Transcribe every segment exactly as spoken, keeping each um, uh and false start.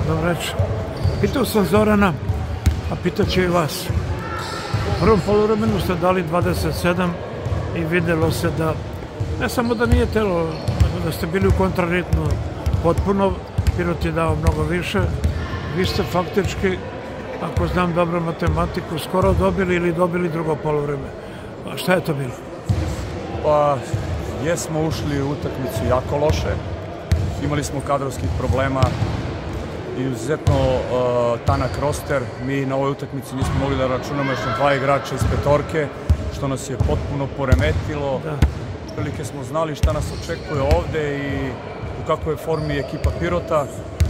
Dobro večer. Pitao sam Zorana, a pitat ću i vas. U prvom poluvremenu ste dali dvadeset sedam i videlo se da, ne samo da nije telo, nego da ste bili u kontraritmu potpuno. Pirot je dao mnogo više. Vi ste faktički, ako znam dobro matematiku, skoro dobili ili dobili drugo poluvreme. A šta je to bilo? Pa, jesmo ušli u utakmicu jako loše. Imali smo kadrovskih problema, izuzetno uh, tanak roster. Mi na ovoj utakmici nismo mogli da računamo još na dva igrača iz petorke, što nas je potpuno poremetilo. Prilike smo znali šta nas očekuje ovde i u kakvoj je formi ekipa Pirota.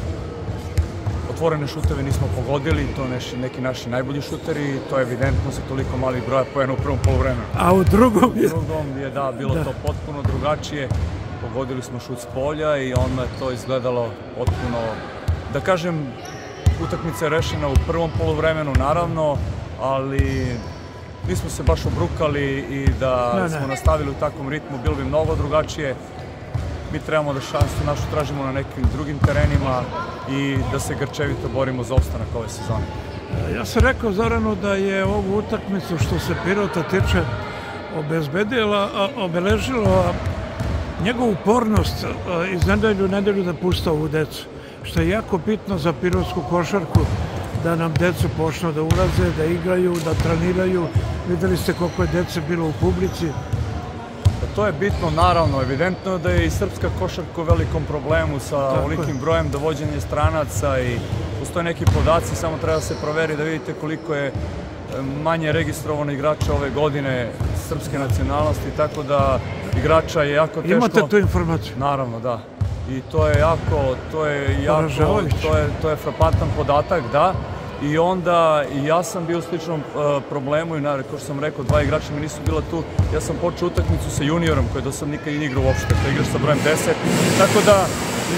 Otvorene šuteve nismo pogodili, to neši, neki naši najbolji šuteri, to je evidentno sa toliko malih broja poena u prvom poluvremenu. A u drugom je? U drugom je, da, bilo to potpuno drugačije. Pogodili smo šut s polja i onda je to izgledalo potpuno, da kažem, utakmica je rešena u prvom poluvremenu, naravno, ali nismo se baš obrukali i da smo nastavili u takvom ritmu, bilo bi mnogo drugačije. Mi trebamo da šansu našu tražimo na nekim drugim terenima i da se grčevito borimo za opstanak ove sezone. Ja sam rekao Zoranu da je ovu utakmicu što se Pirota tiče obezbedila, obeležila njegovu upornost iz nedelju u nedelju da pušta ovu decu, što je jako bitno za pirotsku košarku, da nam decu počnu da ulaze, da igraju, da treniraju. Videli ste koliko je dece bilo u publici. To je bitno, naravno, evidentno je da je i srpska košarka u velikom problemu sa ovolikim brojem dovođenja stranaca i postoje neki podaci, samo treba se proveri da vidite koliko je manje registrovano igrača ove godine srpske nacionalnosti, tako da igrača je jako teško. Imate tu informaciju? Naravno, da. I to je jako, to je jako, to je, to je frapantan podatak, da. I onda ja sam bio u sličnom problemu i kao što sam rekao, dva igrača mi nisu bila tu. Ja sam počeo utakmicu sa juniorom koji do sad nikad i ne igrao uopšte, to igraš sa brojem deset. Tako da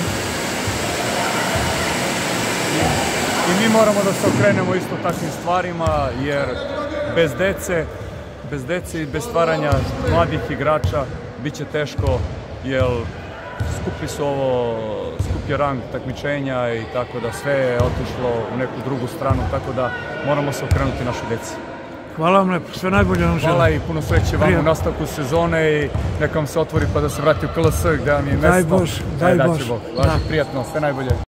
i mi moramo da se okrenemo isto takvim stvarima, jer bez dece, bez dece i bez stvaranja mladih igrača bit će teško, jer skupi su ovo, skup je rang takmičenja i tako da sve je otišlo u neku drugu stranu, tako da moramo se okrenuti našoj deci. Hvala vam lepo, sve najbolje vam želim. Hvala i puno sreće vam u nastavku sezone i neka vam se otvori pa da se vrati u K L S gde vam je mesto. Daj Bož, daj Bož. Prijatno, sve najbolje.